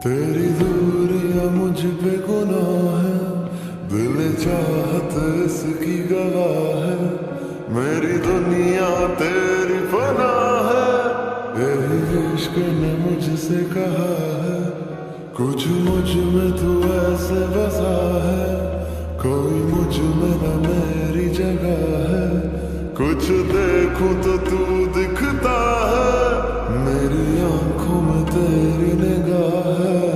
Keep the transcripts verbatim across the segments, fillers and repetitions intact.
तेरी दूरियां मुझ पे गुनाह है, दिल चाहत इसकी गवाह है, मेरी दुनिया तेरी पनाह है। यही इश्क ने मुझसे कहा है, कुछ मुझ में तू ऐसे बसा है, कोई मुझ में न मेरी जगह है, कुछ देखूं तो तू दिखता है, मेरी आंखों में तेरी निगाह है।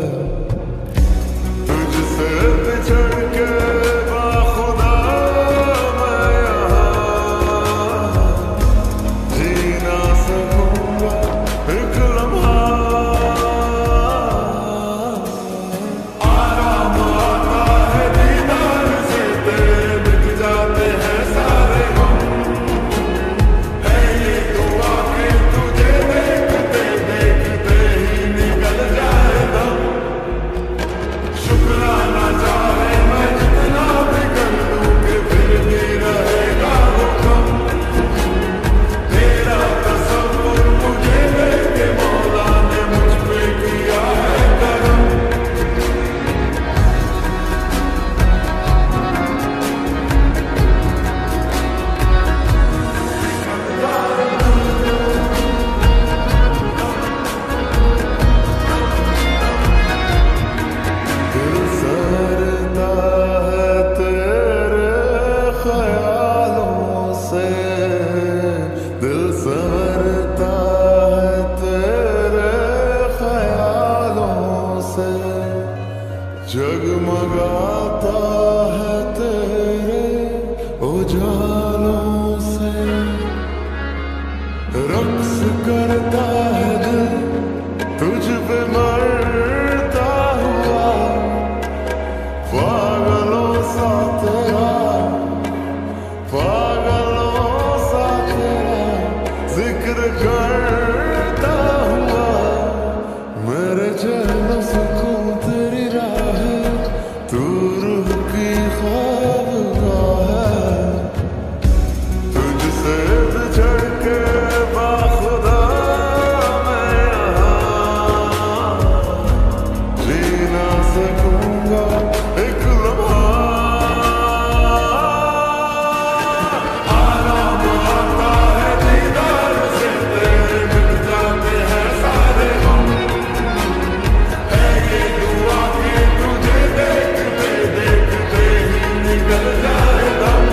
तुझसे बिछड़ के बाखुदा मैं यहाँ जी ना सकूंगा एक लम्हा। आराम आता है दीदार से, तेरे मिट जाते हैं सारे गम। है ये दुआ कि तुझे देखते देखते ही निकल जाए दम। शुक्राना चाहे मैं जितना भी कर लूं कि फिर भी रहेगा वो कम। तेरा तसव्वुर मुझे देके मौला ने मुझ पे किया है करम। दिल सरता है तेरे ख्यालों से, दिल सरता है तेरे ख्यालों से, जगमगाता है तेरे उजालों से, रक्स करता है दिल तुझ पे मरता हुआ, पागलों सा तेरा पागलों सा तेरा जिक्र करता हुआ, मेरे चैन सुकून तेरी राह है, तू रूह की ख्वाबगाह है। तुझसे बिछड़ के बाखुदा मैं यहाँ जी ना सकूंगा एक लम्हा। आराम आता है दीदार से, तेरे मिट जाते हैं सारे गम। है ये दुआ कि तुझे देखते देखते ही निकल जाए दम।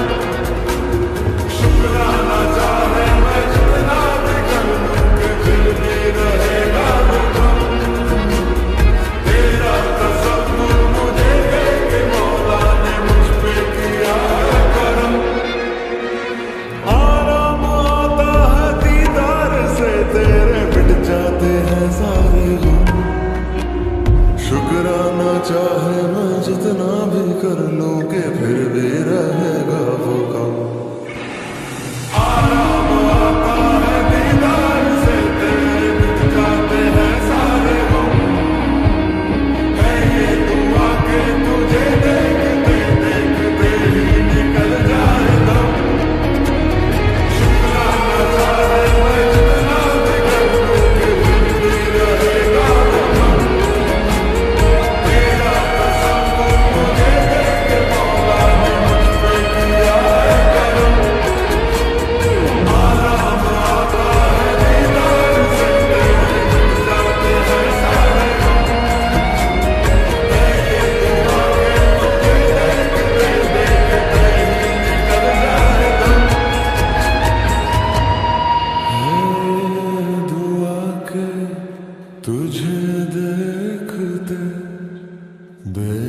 शुक्राना चाहे मैं जितना भी कर लूं कि फिर भी रहेगा वो कम। तेरा तसव्वुर मुझे देके मौला ने मुझ पे किया है करम। आराम आता है दीदार से, तेरे मिट जाते हैं सारे गम। शुक्राना चाहे मैं जितना भी कर लूं कि फिर भी रहेगा वो कम। आराम आता है दीदार से, तेरे मिट जाते हैं सारे गम। है ये दुआ कि तुझे देखते देखते ही निकल जाए दम। शुक्राना चाहे मैं जितना भी कर लूं कि फिर भी रहेगा वो कम। तेरा तसव्वुर मुझे देके मौला ने मुझ पे किया है करम। आराम आता है दीदार से, तेरे मिट जाते हैं सारे गम। है ये दुआ कि तुझे देखते देखते ही निकल जाए दम। है दुआ के तुझे देखते देखते